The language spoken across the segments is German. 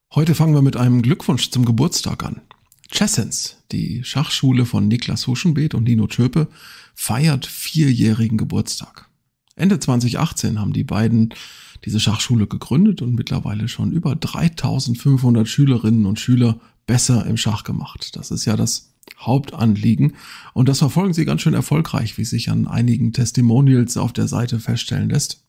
Heute fangen wir mit einem Glückwunsch zum Geburtstag an. Chessens, die Schachschule von Niklas Huschenbeet und Nino Tschöpe, feiert 4-jährigen Geburtstag. Ende 2018 haben die beiden diese Schachschule gegründet und mittlerweile schon über 3500 Schülerinnen und Schüler besser im Schach gemacht. Das ist ja das Hauptanliegen und das verfolgen sie ganz schön erfolgreich, wie sich an einigen Testimonials auf der Seite feststellen lässt.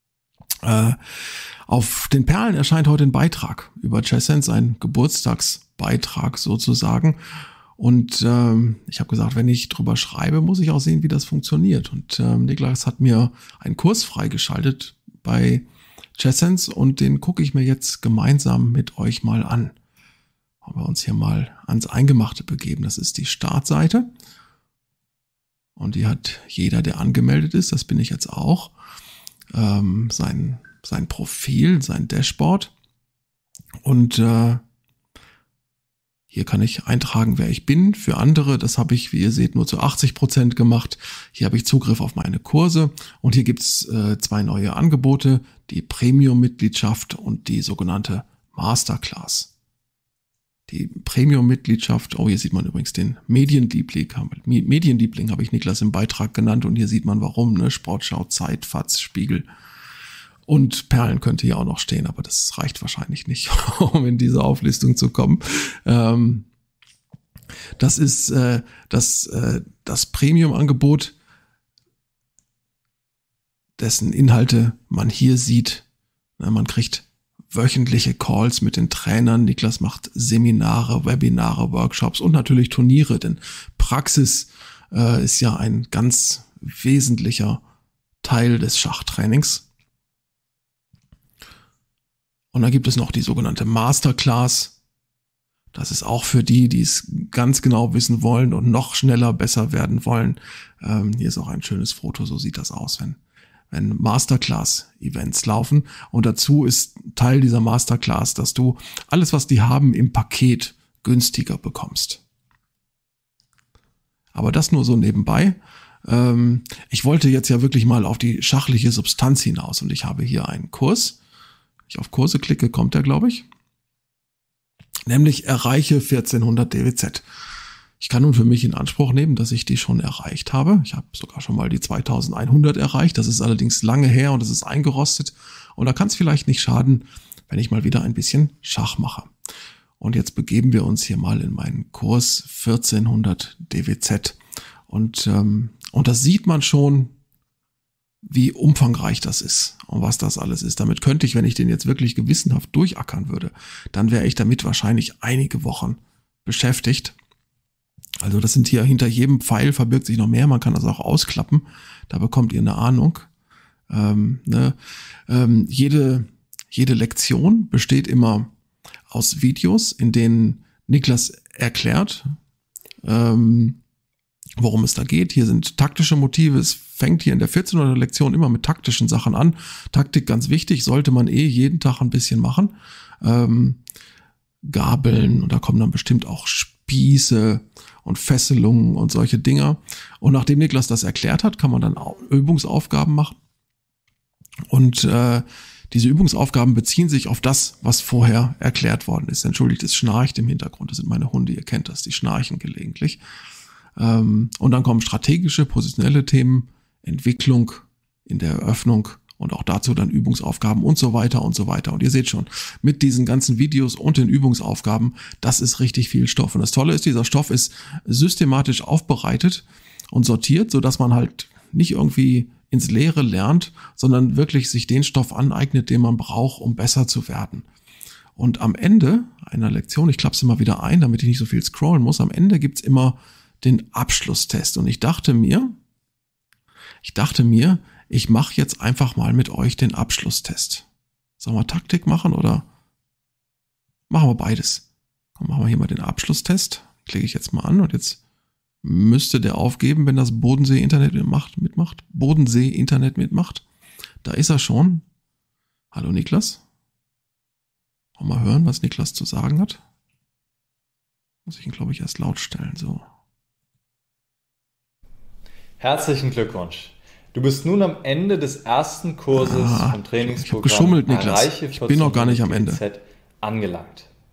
Auf den Perlen erscheint heute ein Beitrag über Chessens, ein Geburtstagsbeitrag sozusagen. Und ich habe gesagt, wenn ich drüber schreibe, muss ich auch sehen, wie das funktioniert. Und Niklas hat mir einen Kurs freigeschaltet bei Chessens und den gucke ich mir jetzt gemeinsam mit euch mal an. Wollen wir uns hier mal ans Eingemachte begeben. Das ist die Startseite. Und die hat jeder, der angemeldet ist, das bin ich jetzt auch, sein Profil, sein Dashboard. Und hier kann ich eintragen, wer ich bin. Für andere, das habe ich, wie ihr seht, nur zu 80% gemacht. Hier habe ich Zugriff auf meine Kurse. Und hier gibt's 2 neue Angebote, die Premium-Mitgliedschaft und die sogenannte Masterclass. Die Premium-Mitgliedschaft, hier sieht man übrigens den Medienliebling habe ich Niklas im Beitrag genannt und hier sieht man warum, ne? Sportschau, Zeit, FAZ, Spiegel und Perlen könnte hier auch noch stehen, aber das reicht wahrscheinlich nicht, um in diese Auflistung zu kommen. Das ist das Premium-Angebot, dessen Inhalte man hier sieht. Man kriegt wöchentliche Calls mit den Trainern. Niklas macht Seminare, Webinare, Workshops und natürlich Turniere, denn Praxis ist ja ein ganz wesentlicher Teil des Schachtrainings. Und dann gibt es noch die sogenannte Masterclass. Das ist auch für die, die es ganz genau wissen wollen und noch schneller besser werden wollen. Hier ist auch ein schönes Foto, so sieht das aus, wenn Masterclass-Events laufen. Und dazu ist Teil dieser Masterclass, dass du alles, was die haben, im Paket günstiger bekommst. Aber das nur so nebenbei. Ich wollte jetzt ja wirklich mal auf die schachliche Substanz hinaus und ich habe hier einen Kurs. Wenn ich auf Kurse klicke, kommt der, glaube ich. Nämlich erreiche 1400 DWZ. Ich kann nun für mich in Anspruch nehmen, dass ich die schon erreicht habe. Ich habe sogar schon mal die 2100 erreicht. Das ist allerdings lange her und es ist eingerostet. Und da kann es vielleicht nicht schaden, wenn ich mal wieder ein bisschen Schach mache. Und jetzt begeben wir uns hier mal in meinen Kurs 1400 DWZ. Und das sieht man schon, wie umfangreich das ist und was das alles ist. Damit könnte ich, wenn ich den jetzt wirklich gewissenhaft durchackern würde, dann wäre ich damit wahrscheinlich einige Wochen beschäftigt. Also das sind hier, hinter jedem Pfeil verbirgt sich noch mehr, man kann das auch ausklappen, da bekommt ihr eine Ahnung. Jede Lektion besteht immer aus Videos, in denen Niklas erklärt, worum es da geht. Hier sind taktische Motive, es fängt hier in der 1400 Lektion immer mit taktischen Sachen an. Taktik ganz wichtig, sollte man jeden Tag ein bisschen machen. Gabeln und da kommen dann bestimmt auch Spieße und Fesselungen und solche Dinger. Und nachdem Niklas das erklärt hat, kann man dann Übungsaufgaben machen. Und diese Übungsaufgaben beziehen sich auf das, was vorher erklärt worden ist. Entschuldigt, es schnarcht im Hintergrund. Das sind meine Hunde, ihr kennt das, die schnarchen gelegentlich. Und dann kommen strategische, positionelle Themen, Entwicklung in der Eröffnung und auch dazu dann Übungsaufgaben und so weiter und so weiter. Und ihr seht schon, mit diesen ganzen Videos und den Übungsaufgaben, das ist richtig viel Stoff. Und das Tolle ist, dieser Stoff ist systematisch aufbereitet und sortiert, sodass man halt nicht irgendwie ins Leere lernt, sondern wirklich sich den Stoff aneignet, den man braucht, um besser zu werden. Und am Ende einer Lektion, ich klappe es immer wieder ein, damit ich nicht so viel scrollen muss, am Ende gibt's immer den Abschlusstest. Und ich dachte mir, ich mache jetzt einfach mal mit euch den Abschlusstest. Sollen wir Taktik machen oder machen wir beides? Komm, machen wir hier mal den Abschlusstest. Klicke ich jetzt mal an und jetzt müsste der aufgeben, wenn das Bodensee-Internet mitmacht. Bodensee-Internet mitmacht. Da ist er schon. Hallo Niklas. Mal hören, was Niklas zu sagen hat. Muss ich ihn, glaube ich, erst laut stellen. So. Herzlichen Glückwunsch. Du bist nun am Ende des ersten Kurses vom Trainingsprogramm ich hab geschummelt, Niklas. Ich bin noch gar nicht am Ende. angelangt.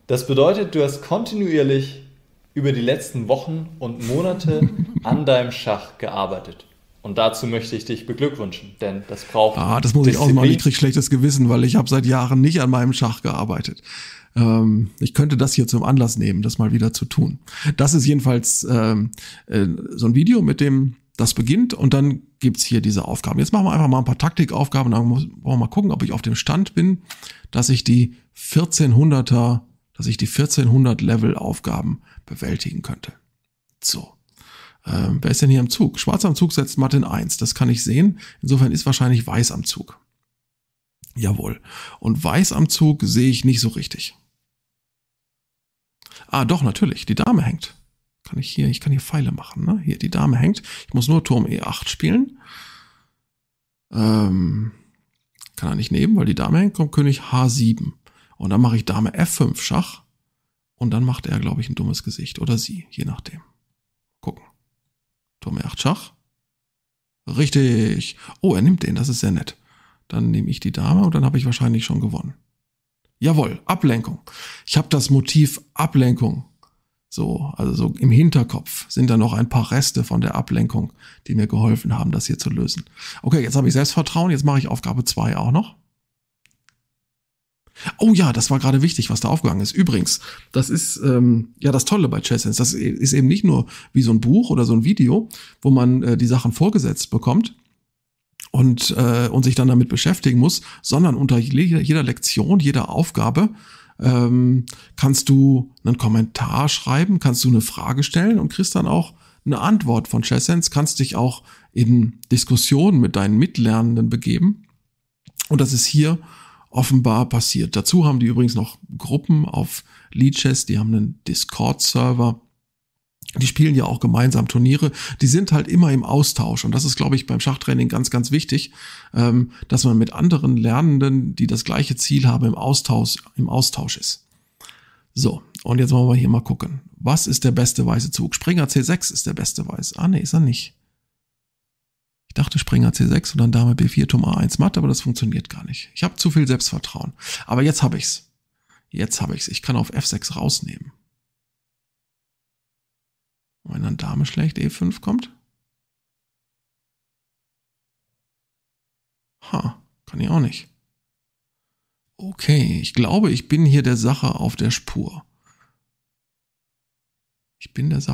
Das bedeutet, du hast kontinuierlich über die letzten Wochen und Monate an deinem Schach gearbeitet. Und dazu möchte ich dich beglückwünschen, denn das braucht das muss ich ausmachen. Ich kriege schlechtes Gewissen, weil ich habe seit Jahren nicht an meinem Schach gearbeitet. Ich könnte das hier zum Anlass nehmen, das mal wieder zu tun. Das ist jedenfalls so ein Video, mit dem das beginnt, und dann gibt's hier diese Aufgaben. Jetzt machen wir einfach mal ein paar Taktikaufgaben, dann wollen wir mal gucken, ob ich auf dem Stand bin, dass ich die 1400 Level Aufgaben bewältigen könnte. So. Wer ist denn hier am Zug? Schwarz am Zug setzt Matt in 1. Das kann ich sehen. Insofern ist wahrscheinlich Weiß am Zug. Jawohl. Und Weiß am Zug sehe ich nicht so richtig. Doch, natürlich. Die Dame hängt. Ich kann hier Pfeile machen, ne? Hier, die Dame hängt. Ich muss nur Turm E8 spielen. Kann er nicht nehmen, weil die Dame hängt, kommt König H7. Und dann mache ich Dame F5 Schach. Und dann macht er, glaube ich, ein dummes Gesicht. Oder sie, je nachdem. Gucken. Turm E8 Schach. Richtig. Oh, er nimmt den, das ist sehr nett. Dann nehme ich die Dame und dann habe ich wahrscheinlich schon gewonnen. Jawohl, Ablenkung. Ich habe das Motiv Ablenkung. So im Hinterkopf sind da noch ein paar Reste von der Ablenkung, die mir geholfen haben, das hier zu lösen. Okay, jetzt habe ich Selbstvertrauen, jetzt mache ich Aufgabe 2 auch noch. Oh ja, das war gerade wichtig, was da aufgegangen ist. Übrigens, das ist das Tolle bei ChessSense. Das ist eben nicht nur wie so ein Buch oder so ein Video, wo man die Sachen vorgesetzt bekommt und sich dann damit beschäftigen muss, sondern unter jeder Lektion, jeder Aufgabe kannst du einen Kommentar schreiben, kannst du eine Frage stellen und kriegst dann auch eine Antwort von ChessSense, kannst dich auch in Diskussionen mit deinen Mitlernenden begeben. Und das ist hier offenbar passiert. Dazu haben die übrigens noch Gruppen auf Lichess, die haben einen Discord-Server. Die spielen ja auch gemeinsam Turniere. Die sind halt immer im Austausch. Und das ist, glaube ich, beim Schachtraining ganz, ganz wichtig, dass man mit anderen Lernenden, die das gleiche Ziel haben, im Austausch ist. So, und jetzt wollen wir hier mal gucken. Was ist der beste weiße Zug? Springer C6 ist der beste Weiß. Nee, ist er nicht. Ich dachte Springer C6 und dann Dame B4, Turm A1 Matt, aber das funktioniert gar nicht. Ich habe zu viel Selbstvertrauen. Aber jetzt habe ich's. Ich kann auf F6 rausnehmen. Und wenn dann Dame schlecht E5 kommt? Kann ich auch nicht. Okay, ich glaube, ich bin hier der Sache auf der Spur. Ich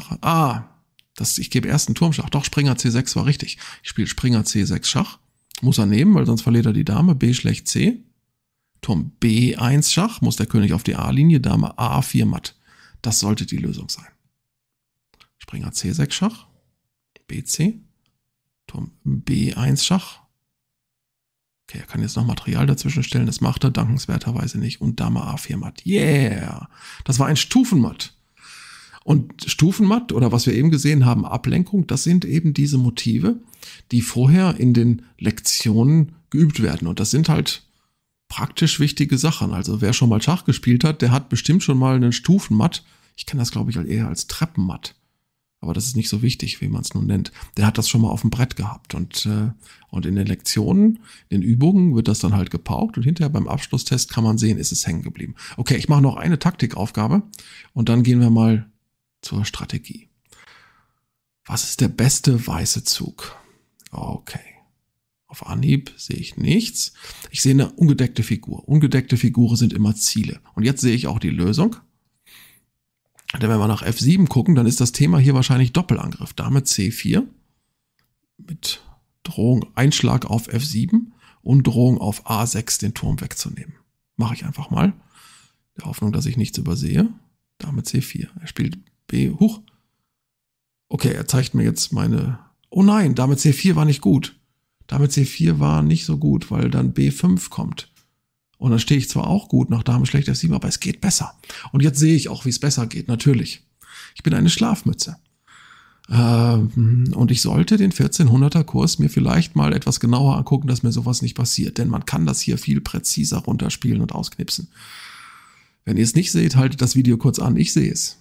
gebe erst einen Turmschach. Doch, Springer C6 war richtig. Ich spiele Springer C6 Schach. Muss er nehmen, weil sonst verliert er die Dame. B schlecht C. Turm B1 Schach. Muss der König auf die A-Linie. Dame A4 Matt. Das sollte die Lösung sein. Springer C6 Schach. BC. Turm B1 Schach. Okay, er kann jetzt noch Material dazwischen stellen. Das macht er dankenswerterweise nicht. Und Dame A4 Matt. Yeah! Das war ein Stufenmatt. Und Stufenmatt, oder was wir eben gesehen haben, Ablenkung, das sind eben diese Motive, die vorher in den Lektionen geübt werden. Und das sind halt praktisch wichtige Sachen. Also wer schon mal Schach gespielt hat, der hat bestimmt schon mal einen Stufenmatt. Ich kenne das, glaube ich, eher als Treppenmatt. Aber das ist nicht so wichtig, wie man es nun nennt. Der hat das schon mal auf dem Brett gehabt. Und in den Lektionen, in den Übungen wird das dann halt gepaukt. Und hinterher beim Abschlusstest kann man sehen, ist es hängen geblieben. Okay, ich mache noch eine Taktikaufgabe und dann gehen wir mal zur Strategie. Was ist der beste weiße Zug? Okay. Auf Anhieb sehe ich nichts. Ich sehe eine ungedeckte Figur. Ungedeckte Figuren sind immer Ziele. Und jetzt sehe ich auch die Lösung. Denn wenn wir nach F7 gucken, dann ist das Thema hier wahrscheinlich Doppelangriff. Dame C4 mit Drohung Einschlag auf F7 und Drohung auf A6 den Turm wegzunehmen. Mache ich einfach mal. Der Hoffnung, dass ich nichts übersehe. Dame C4. Er spielt B. Okay, er zeigt mir jetzt meine... Oh nein, Dame C4 war nicht gut. Dame C4 war nicht so gut, weil dann B5 kommt. Und dann stehe ich zwar auch gut nach Dame schlecht F7, aber es geht besser. Und jetzt sehe ich auch, wie es besser geht, natürlich. Ich bin eine Schlafmütze. Und ich sollte den 1400er Kurs mir vielleicht mal etwas genauer angucken, dass mir sowas nicht passiert. Denn man kann das hier viel präziser runterspielen und ausknipsen. Wenn ihr es nicht seht, haltet das Video kurz an. Ich sehe es.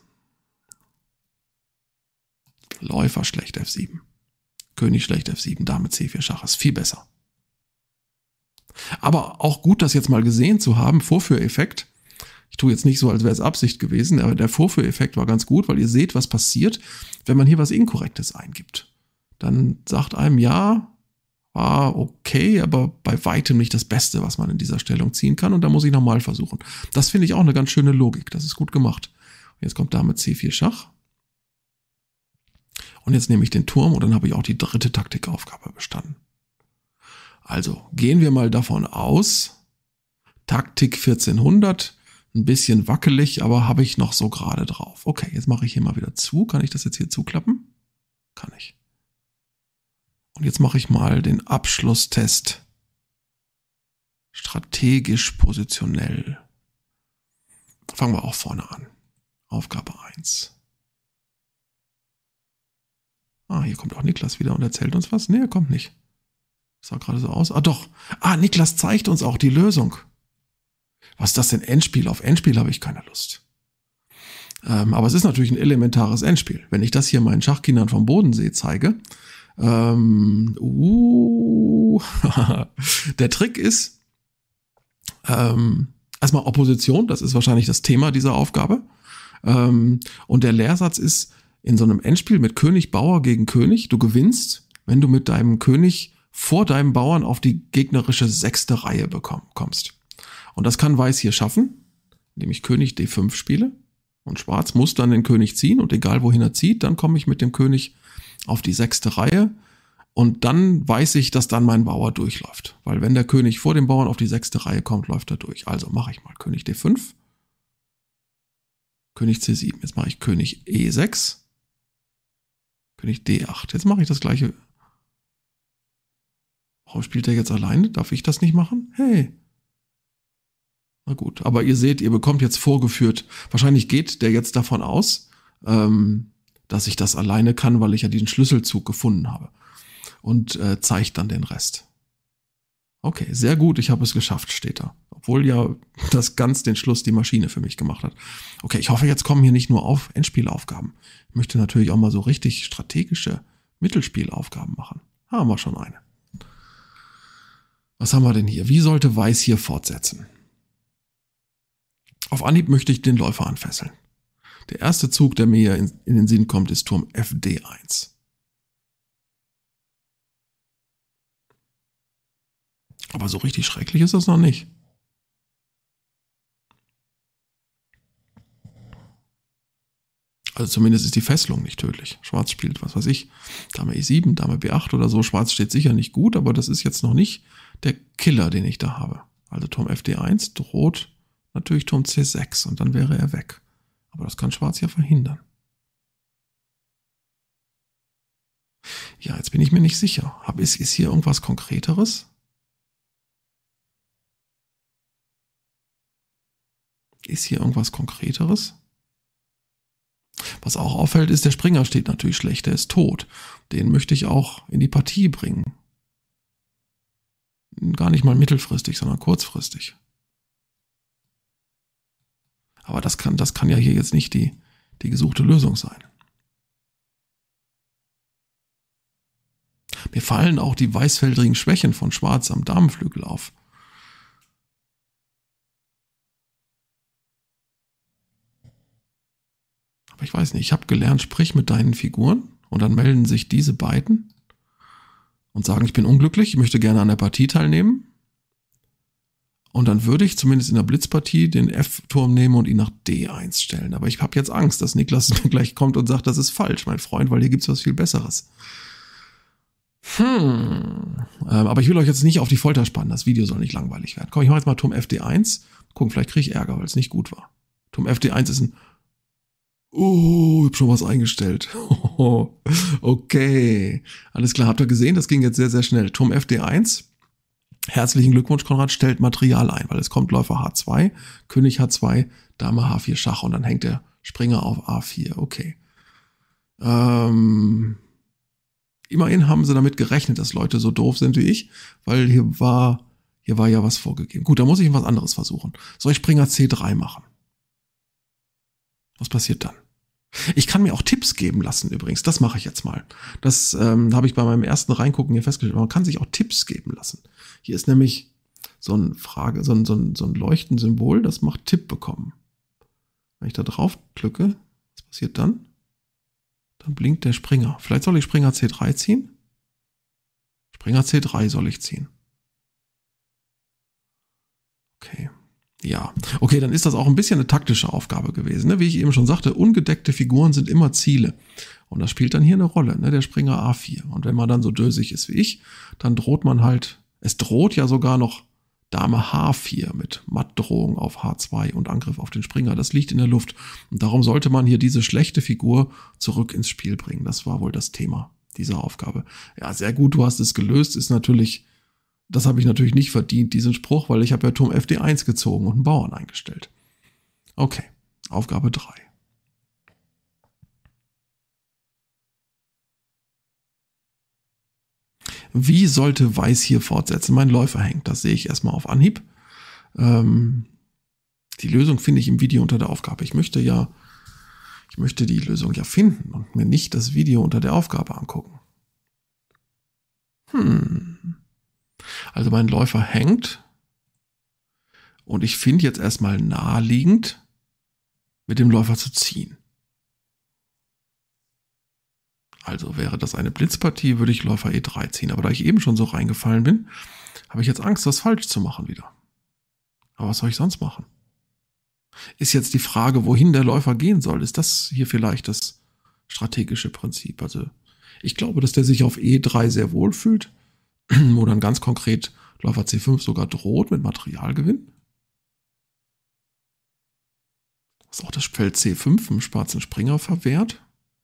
Läufer schlecht F7. König schlecht F7, Dame C4 Schach ist viel besser. Aber auch gut, das jetzt mal gesehen zu haben, Vorführeffekt. Ich tue jetzt nicht so, als wäre es Absicht gewesen, aber der Vorführeffekt war ganz gut, weil ihr seht, was passiert, wenn man hier was Inkorrektes eingibt. Dann sagt einem, ja, war okay, aber bei weitem nicht das Beste, was man in dieser Stellung ziehen kann. Und da muss ich nochmal versuchen. Das finde ich auch eine ganz schöne Logik. Das ist gut gemacht. Jetzt kommt Dame C4 Schach. Und jetzt nehme ich den Turm und dann habe ich auch die dritte Taktikaufgabe bestanden. Also gehen wir mal davon aus, Taktik 1400, ein bisschen wackelig, aber habe ich noch so gerade drauf. Okay, jetzt mache ich hier mal wieder zu. Kann ich das jetzt hier zuklappen? Kann ich. Und jetzt mache ich mal den Abschlusstest. Strategisch positionell. Fangen wir auch vorne an. Aufgabe 1. Hier kommt auch Niklas wieder und erzählt uns was. Nee, er kommt nicht. Sah gerade so aus. Doch. Niklas zeigt uns auch die Lösung. Was ist das denn? Endspiel? Auf Endspiel habe ich keine Lust. Aber es ist natürlich ein elementares Endspiel. Wenn ich das hier meinen Schachkindern vom Bodensee zeige. Der Trick ist erstmal Opposition. Das ist wahrscheinlich das Thema dieser Aufgabe. Und der Lehrsatz ist, in so einem Endspiel mit König, Bauer gegen König, du gewinnst, wenn du mit deinem König vor deinem Bauern auf die gegnerische 6. Reihe kommst. Und das kann Weiß hier schaffen, indem ich König D5 spiele. Und Schwarz muss dann den König ziehen und egal wohin er zieht, dann komme ich mit dem König auf die 6. Reihe. Und dann weiß ich, dass dann mein Bauer durchläuft. Weil wenn der König vor dem Bauern auf die 6. Reihe kommt, läuft er durch. Also mache ich mal König D5. König C7. Jetzt mache ich König E6. König D8. Jetzt mache ich das gleiche. Warum spielt er jetzt alleine? Darf ich das nicht machen? Hey. Na gut, aber ihr seht, ihr bekommt jetzt vorgeführt. Wahrscheinlich geht der jetzt davon aus, dass ich das alleine kann, weil ich ja diesen Schlüsselzug gefunden habe. Und zeigt dann den Rest. Okay, sehr gut, ich habe es geschafft, steht da. Obwohl ja das ganz den Schluss die Maschine für mich gemacht hat. Okay, ich hoffe, jetzt kommen hier nicht nur Endspielaufgaben. Ich möchte natürlich auch mal so richtig strategische Mittelspielaufgaben machen. Haben wir schon eine. Was haben wir denn hier? Wie sollte Weiß hier fortsetzen? Auf Anhieb möchte ich den Läufer anfesseln. Der erste Zug, der mir in den Sinn kommt, ist Turm FD1. Aber so richtig schrecklich ist das noch nicht. Also zumindest ist die Fesselung nicht tödlich. Schwarz spielt, was weiß ich, Dame E7, Dame B8 oder so. Schwarz steht sicher nicht gut, aber das ist jetzt noch nicht der Killer, den ich da habe. Also Turm FD1 droht natürlich Turm C6 und dann wäre er weg. Aber das kann Schwarz ja verhindern. Ja, jetzt bin ich mir nicht sicher. Ist hier irgendwas Konkreteres? Ist hier irgendwas Konkreteres? Was auch auffällt, ist, der Springer steht natürlich schlecht, der ist tot. Den möchte ich auch in die Partie bringen. Gar nicht mal mittelfristig, sondern kurzfristig. Aber das kann ja hier jetzt nicht die gesuchte Lösung sein. Mir fallen auch die weißfeldrigen Schwächen von Schwarz am Damenflügel auf. Aber ich weiß nicht, ich habe gelernt, sprich mit deinen Figuren und dann melden sich diese beiden und sagen, ich bin unglücklich, ich möchte gerne an der Partie teilnehmen. Und dann würde ich zumindest in der Blitzpartie den F-Turm nehmen und ihn nach D1 stellen. Aber ich habe jetzt Angst, dass Niklas mir gleich kommt und sagt, das ist falsch, mein Freund, weil hier gibt's was viel Besseres. Aber ich will euch jetzt nicht auf die Folter spannen, das Video soll nicht langweilig werden. Komm, ich mache jetzt mal Turm FD1. Gucken, vielleicht kriege ich Ärger, weil es nicht gut war. Turm FD1 ist ein ich hab schon was eingestellt. Okay. Alles klar, habt ihr gesehen? Das ging jetzt sehr, sehr schnell. Turm FD1. Herzlichen Glückwunsch, Konrad. Stellt Material ein, weil es kommt Läufer H2, König H2, Dame H4 Schach und dann hängt der Springer auf A4. Okay. Immerhin haben sie damit gerechnet, dass Leute so doof sind wie ich, weil hier war ja was vorgegeben. Gut, da muss ich was anderes versuchen. Soll ich Springer C3 machen? Was passiert dann? Ich kann mir auch Tipps geben lassen übrigens. Das mache ich jetzt mal. Das habe ich bei meinem ersten Reingucken hier festgestellt. Man kann sich auch Tipps geben lassen. Hier ist nämlich so ein Leuchtensymbol, das macht Tipp bekommen. Wenn ich da drauf drücke, was passiert dann? Dann blinkt der Springer. Vielleicht soll ich Springer C3 ziehen? Springer C3 soll ich ziehen. Okay. Ja, okay, dann ist das auch ein bisschen eine taktische Aufgabe gewesen. Ne? Wie ich eben schon sagte, ungedeckte Figuren sind immer Ziele. Und das spielt dann hier eine Rolle, ne? Der Springer A4. Und wenn man dann so dösig ist wie ich, dann droht man halt, es droht ja sogar noch Dame H4 mit Mattdrohung auf H2 und Angriff auf den Springer. Das liegt in der Luft. Und darum sollte man hier diese schlechte Figur zurück ins Spiel bringen. Das war wohl das Thema dieser Aufgabe. Ja, sehr gut, du hast es gelöst. Ist natürlich, das habe ich natürlich nicht verdient, diesen Spruch, weil ich habe ja Turm FD1 gezogen und einen Bauern eingestellt. Okay, Aufgabe 3. Wie sollte Weiß hier fortsetzen? Mein Läufer hängt, das sehe ich erstmal auf Anhieb. Die Lösung finde ich im Video unter der Aufgabe. Ich möchte die Lösung ja finden und mir nicht das Video unter der Aufgabe angucken. Also mein Läufer hängt und ich finde jetzt erstmal naheliegend, mit dem Läufer zu ziehen. Also wäre das eine Blitzpartie, würde ich Läufer E3 ziehen. Aber da ich eben schon so reingefallen bin, habe ich jetzt Angst, das falsch zu machen wieder. Aber was soll ich sonst machen? Ist jetzt die Frage, wohin der Läufer gehen soll. Ist das hier vielleicht das strategische Prinzip? Also ich glaube, dass der sich auf E3 sehr wohl fühlt, wo dann ganz konkret Läufer C5 sogar droht mit Materialgewinn. Was auch das Feld C5 im schwarzen Springer verwehrt,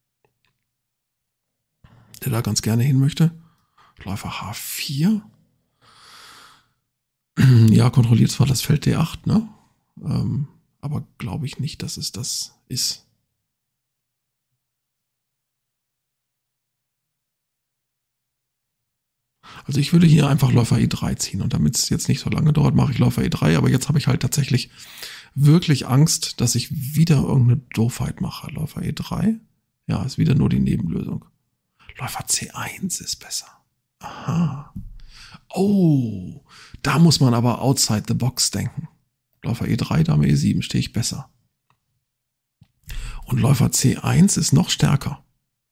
der da ganz gerne hin möchte. Läufer H4. Ja, kontrolliert zwar das Feld D8, ne? Aber glaube ich nicht, dass es das ist. Also ich würde hier einfach Läufer E3 ziehen und damit es jetzt nicht so lange dauert, mache ich Läufer E3, aber jetzt habe ich halt tatsächlich wirklich Angst, dass ich wieder irgendeine Doofheit mache. Läufer E3, ja, ist wieder nur die Nebenlösung. Läufer C1 ist besser. Aha. Oh, da muss man aber outside the box denken. Läufer E3, Dame E7 stehe ich besser. Und Läufer C1 ist noch stärker.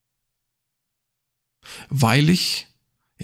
Weil ich die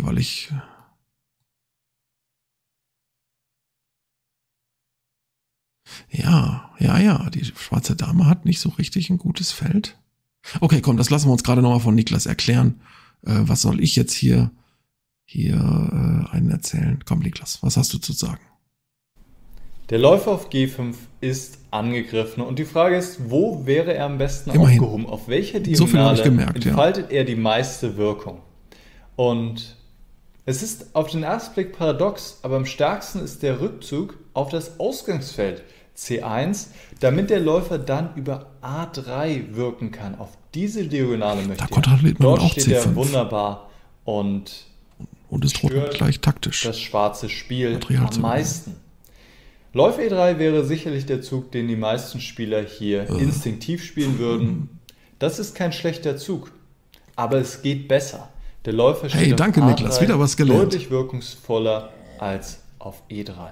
schwarze Dame hat nicht so richtig ein gutes Feld. Okay, komm, das lassen wir uns gerade nochmal von Niklas erklären. Was soll ich jetzt hier einen erzählen? Komm, Niklas, was hast du zu sagen? Der Läufer auf G5 ist angegriffen und die Frage ist, wo wäre er am besten aufgehoben? Auf welcher Diagonale entfaltet er die meiste Wirkung? Und es ist auf den ersten Blick paradox, aber am stärksten ist der Rückzug auf das Ausgangsfeld C1, damit der Läufer dann über A3 wirken kann. Auf diese Diagonale möchte er. Dort steht C5. Er wunderbar und es droht gleich taktisch das schwarze Spiel am meisten. Läufer E3 wäre sicherlich der Zug, den die meisten Spieler hier instinktiv spielen würden. Das ist kein schlechter Zug, aber es geht besser. Der Läufer steht auf A3 Niklas, wieder was gelernt. Deutlich wirkungsvoller als auf E3.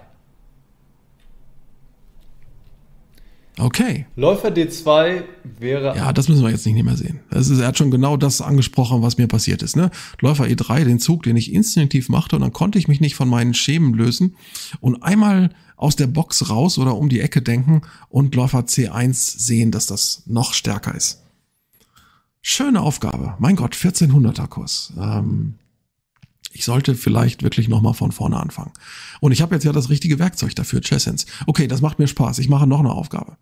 Okay. Läufer D2 wäre... Ja, das müssen wir jetzt nicht mehr sehen. Er hat schon genau das angesprochen, was mir passiert ist. Ne? Läufer E3, den Zug, den ich instinktiv machte und dann konnte ich mich nicht von meinen Schemen lösen und einmal aus der Box raus oder um die Ecke denken und Läufer C1 sehen, dass das noch stärker ist. Schöne Aufgabe. Mein Gott, 1400er Kurs. Ich sollte vielleicht wirklich nochmal von vorne anfangen. Und ich habe jetzt ja das richtige Werkzeug dafür, Chessens. Okay, das macht mir Spaß. Ich mache noch eine Aufgabe.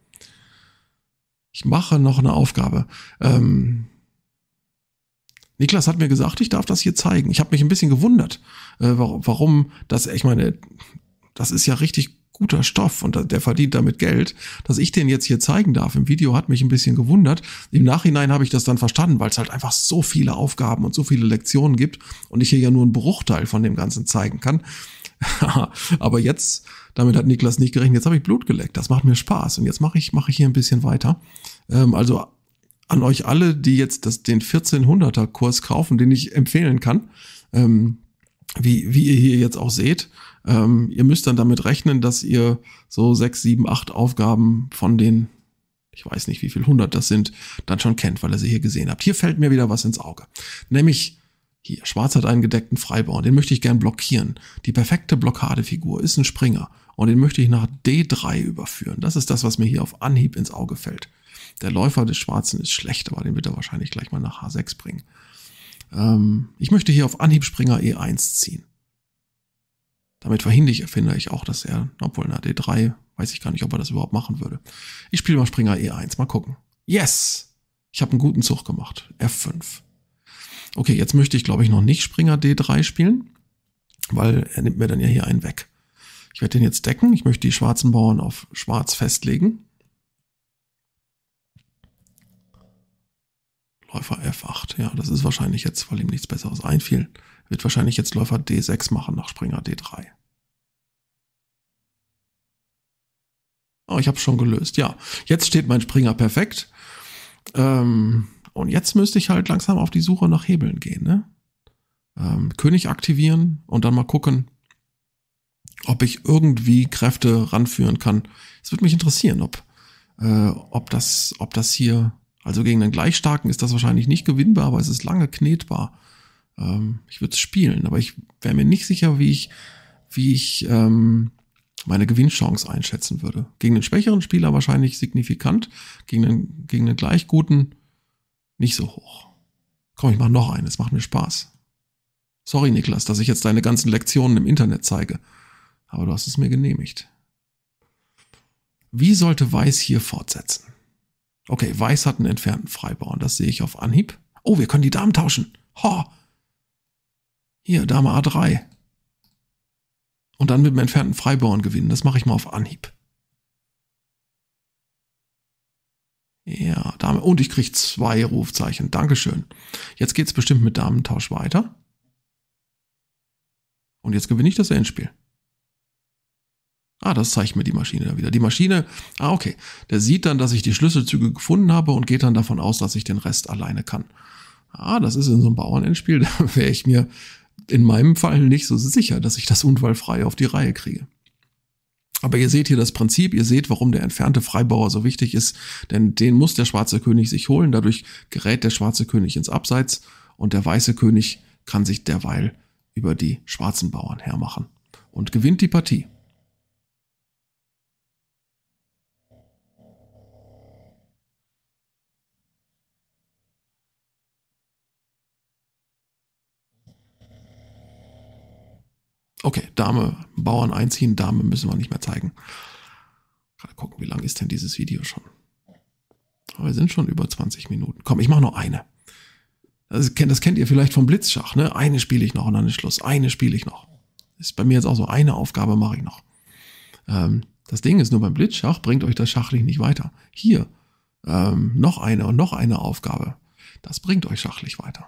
Niklas hat mir gesagt, ich darf das hier zeigen. Ich habe mich ein bisschen gewundert, warum das, ich meine, das ist ja richtig guter Stoff und der verdient damit Geld, dass ich den jetzt hier zeigen darf. Im Video hat mich ein bisschen gewundert. Im Nachhinein habe ich das dann verstanden, weil es halt einfach so viele Aufgaben und so viele Lektionen gibt und ich hier ja nur einen Bruchteil von dem Ganzen zeigen kann. Aber jetzt, damit hat Niklas nicht gerechnet, jetzt habe ich Blut geleckt. Das macht mir Spaß und jetzt mache ich hier ein bisschen weiter. Also an euch alle, die jetzt den 1400er Kurs kaufen, den ich empfehlen kann, wie ihr hier jetzt auch seht, ihr müsst dann damit rechnen, dass ihr so 6, 7, 8 Aufgaben von den ich weiß nicht, wie viel 100 das sind, dann schon kennt, weil ihr sie hier gesehen habt. Hier fällt mir wieder was ins Auge. Nämlich hier, Schwarz hat einen gedeckten Freibauern, den möchte ich gern blockieren. Die perfekte Blockadefigur ist ein Springer und den möchte ich nach D3 überführen. Das ist das, was mir hier auf Anhieb ins Auge fällt. Der Läufer des Schwarzen ist schlecht, aber den wird er wahrscheinlich gleich mal nach H6 bringen. Ich möchte hier auf Anhieb Springer E1 ziehen. Damit verhindere ich auch, dass er, obwohl na D3, weiß ich gar nicht, ob er das überhaupt machen würde. Ich spiele mal Springer E1, mal gucken. Yes! Ich habe einen guten Zug gemacht. F5. Okay, jetzt möchte ich, glaube ich, noch nicht Springer D3 spielen, weil er nimmt mir dann ja hier einen weg. Ich werde den jetzt decken. Ich möchte die schwarzen Bauern auf Schwarz festlegen. Läufer F8. Ja, das ist wahrscheinlich jetzt, weil ihm nichts Besseres einfiel, wird wahrscheinlich jetzt Läufer D6 machen nach Springer D3. Oh, ich habe es schon gelöst. Ja, jetzt steht mein Springer perfekt. Und jetzt müsste ich halt langsam auf die Suche nach Hebeln gehen. Ne? König aktivieren und dann mal gucken, ob ich irgendwie Kräfte ranführen kann. Es würde mich interessieren, ob das hier, also gegen einen Gleichstarken ist das wahrscheinlich nicht gewinnbar, aber es ist lange knetbar. Ich würde es spielen, aber ich wäre mir nicht sicher, wie ich meine Gewinnchance einschätzen würde. Gegen einen schwächeren Spieler wahrscheinlich signifikant, gegen einen gleich guten nicht so hoch. Komm, ich mache noch einen, es macht mir Spaß. Sorry, Niklas, dass ich jetzt deine ganzen Lektionen im Internet zeige, aber du hast es mir genehmigt. Wie sollte Weiß hier fortsetzen? Okay, Weiß hat einen entfernten Freibauern, das sehe ich auf Anhieb. Oh, wir können die Damen tauschen. Ho! Hier, Dame A3. Und dann mit dem entfernten Freibauern gewinnen. Das mache ich mal auf Anhieb. Ja, Dame. Und ich kriege 2 Rufzeichen. Dankeschön. Jetzt geht's bestimmt mit Damentausch weiter. Und jetzt gewinne ich das Endspiel. Das zeigt mir die Maschine da wieder. Die Maschine, okay. Der sieht dann, dass ich die Schlüsselzüge gefunden habe und geht dann davon aus, dass ich den Rest alleine kann. Das ist in so einem Bauernendspiel, da wäre ich mir in meinem Fall nicht so sicher, dass ich das unfallfrei auf die Reihe kriege. Aber ihr seht hier das Prinzip, ihr seht, warum der entfernte Freibauer so wichtig ist, denn den muss der schwarze König sich holen, dadurch gerät der schwarze König ins Abseits und der weiße König kann sich derweil über die schwarzen Bauern hermachen und gewinnt die Partie. Okay, Dame, Bauern einziehen, Dame müssen wir nicht mehr zeigen. Gerade gucken, wie lang ist denn dieses Video schon? Aber wir sind schon über 20 Minuten. Komm, ich mache noch eine. Das kennt ihr vielleicht vom Blitzschach, ne? Eine spiele ich noch und dann ist Schluss. Eine spiele ich noch. Ist bei mir jetzt auch so, eine Aufgabe mache ich noch. Das Ding ist nur, beim Blitzschach bringt euch das schachlich nicht weiter. Hier, noch eine und noch eine Aufgabe. Das bringt euch schachlich weiter.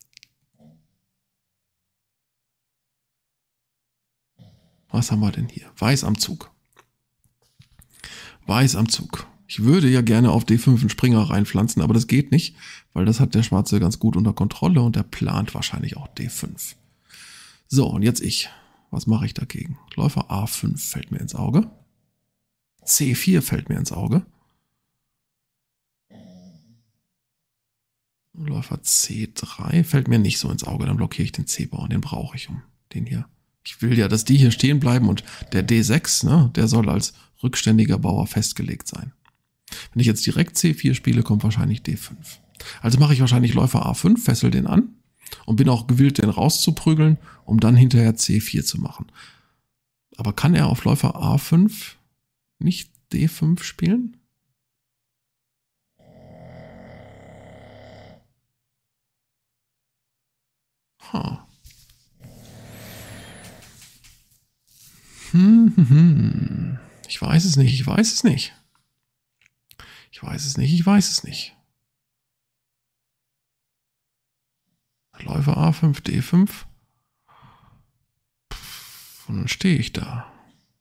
Was haben wir denn hier? Weiß am Zug. Weiß am Zug. Ich würde ja gerne auf D5 einen Springer reinpflanzen, aber das geht nicht, weil das hat der Schwarze ganz gut unter Kontrolle und der plant wahrscheinlich auch D5. So, und jetzt ich. Was mache ich dagegen? Läufer A5 fällt mir ins Auge. C4 fällt mir ins Auge. Läufer C3 fällt mir nicht so ins Auge, dann blockiere ich den C-Bauern, den brauche ich um den hier. Ich will ja, dass die hier stehen bleiben und der D6, ne, der soll als rückständiger Bauer festgelegt sein. Wenn ich jetzt direkt C4 spiele, kommt wahrscheinlich D5. Also mache ich wahrscheinlich Läufer A5, fessel den an und bin auch gewillt, den rauszuprügeln, um dann hinterher C4 zu machen. Aber kann er auf Läufer A5 nicht D5 spielen? Ich weiß es nicht, ich weiß es nicht. Ich weiß es nicht, ich weiß es nicht. Läufer A5, D5. Und dann stehe ich da.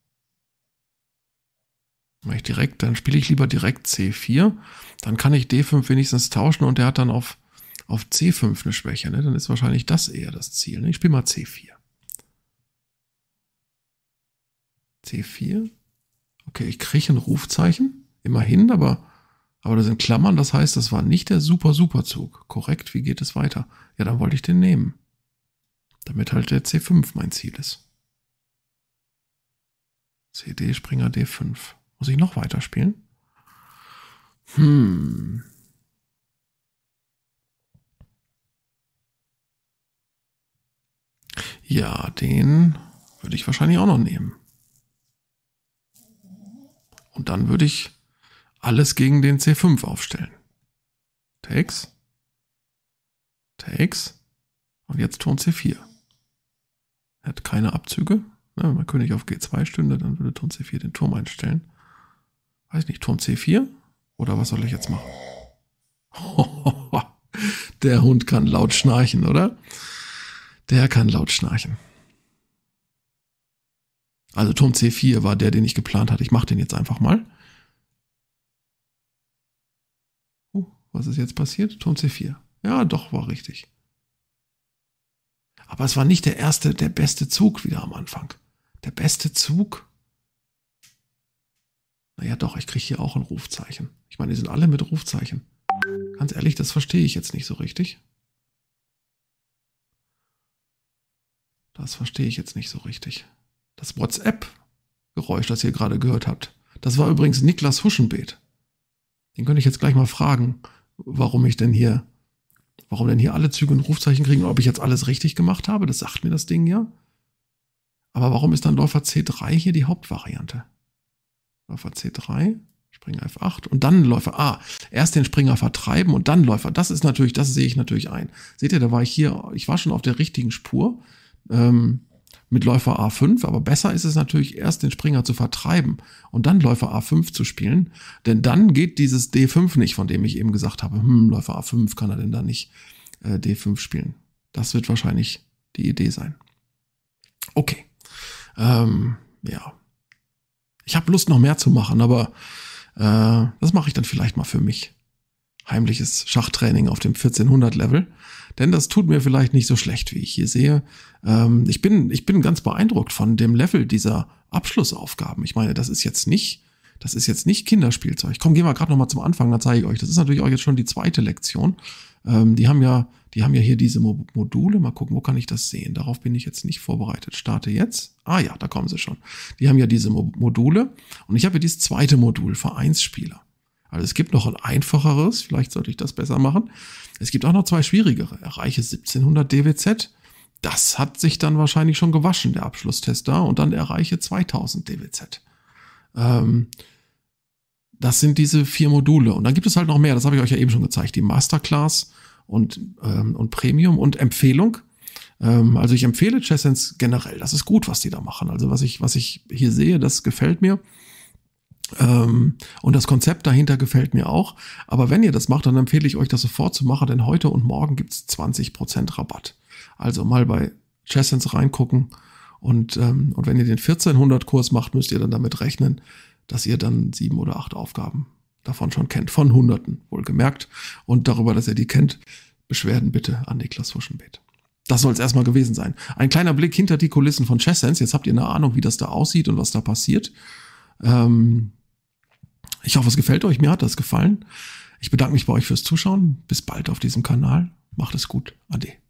Dann spiele ich lieber direkt C4. Dann kann ich D5 wenigstens tauschen und der hat dann auf C5 eine Schwäche. Ne? Dann ist wahrscheinlich das eher das Ziel. Ne? Ich spiele mal C4. C4. Okay, ich kriege ein Rufzeichen. Immerhin, aber Aber da sind Klammern, das heißt, das war nicht der Super-Super-Zug. Korrekt, wie geht es weiter? Ja, dann wollte ich den nehmen. Damit halt der C5 mein Ziel ist. CD, Springer D5. Muss ich noch weiterspielen? Ja, den würde ich wahrscheinlich auch noch nehmen. Und dann würde ich alles gegen den C5 aufstellen. Takes. Takes. Und jetzt Turm C4. Er hat keine Abzüge. Wenn man König auf G2 stünde, dann würde Turm C4 den Turm einstellen. Weiß nicht, Turm C4? Oder was soll ich jetzt machen? Der Hund kann laut schnarchen, oder? Der kann laut schnarchen. Also Turm C4 war der, den ich geplant hatte. Ich mache den jetzt einfach mal. Was ist jetzt passiert? Turm C4. Ja, doch, war richtig. Aber es war nicht der beste Zug wieder am Anfang. Der beste Zug? Naja, doch, ich kriege hier auch ein Rufzeichen. Ich meine, die sind alle mit Rufzeichen. Ganz ehrlich, das verstehe ich jetzt nicht so richtig. Das verstehe ich jetzt nicht so richtig. Das WhatsApp-Geräusch, das ihr gerade gehört habt, das war übrigens Niklas Huschenbeet. Den könnte ich jetzt gleich mal fragen, warum denn hier alle Züge ein Rufzeichen kriegen, ob ich jetzt alles richtig gemacht habe. Das sagt mir das Ding ja. Aber warum ist dann Läufer C3 hier die Hauptvariante? Läufer C3, Springer F8 und dann Läufer erst den Springer vertreiben und dann Läufer. Das sehe ich natürlich ein. Seht ihr, ich war schon auf der richtigen Spur mit Läufer A5, aber besser ist es natürlich erst den Springer zu vertreiben und dann Läufer A5 zu spielen, denn dann geht dieses D5 nicht, von dem ich eben gesagt habe, Läufer A5 kann er denn da nicht D5 spielen. Das wird wahrscheinlich die Idee sein. Okay, ja. Ich habe Lust, noch mehr zu machen, aber das mache ich dann vielleicht mal für mich. Heimliches Schachtraining auf dem 1400-Level. Denn das tut mir vielleicht nicht so schlecht, wie ich hier sehe. Ich bin ganz beeindruckt von dem Level dieser Abschlussaufgaben. Ich meine, das ist jetzt nicht Kinderspielzeug. Komm, gehen wir gerade noch mal zum Anfang, dann zeige ich euch. Das ist natürlich auch jetzt schon die zweite Lektion. Die haben ja hier diese Module. Mal gucken, wo kann ich das sehen? Darauf bin ich jetzt nicht vorbereitet. Starte jetzt. Ah ja, da kommen sie schon. Die haben ja diese Module. Und ich habe hier dieses zweite Modul, Vereinsspieler. Also es gibt noch ein einfacheres, vielleicht sollte ich das besser machen. Es gibt auch noch zwei schwierigere. Erreiche 1700 DWZ. Das hat sich dann wahrscheinlich schon gewaschen, der Abschlusstest da. Und dann erreiche 2000 DWZ. Das sind diese 4 Module. Und dann gibt es halt noch mehr, das habe ich euch ja eben schon gezeigt. Die Masterclass und Premium und Empfehlung. Also ich empfehle Chessens generell. Das ist gut, was die da machen. Also was ich hier sehe, das gefällt mir. Und das Konzept dahinter gefällt mir auch. Aber wenn ihr das macht, dann empfehle ich euch, das sofort zu machen, denn heute und morgen gibt es 20% Rabatt. Also mal bei Chessens reingucken und wenn ihr den 1400-Kurs macht, müsst ihr dann damit rechnen, dass ihr dann 7 oder 8 Aufgaben davon schon kennt. Von Hunderten, wohlgemerkt. Und darüber, dass ihr die kennt, Beschwerden bitte an Niklas Huschenbeet. Das soll es erstmal gewesen sein. Ein kleiner Blick hinter die Kulissen von Chessens. Jetzt habt ihr eine Ahnung, wie das da aussieht und was da passiert. Ich hoffe, es gefällt euch. Mir hat das gefallen. Ich bedanke mich bei euch fürs Zuschauen. Bis bald auf diesem Kanal. Macht es gut. Ade.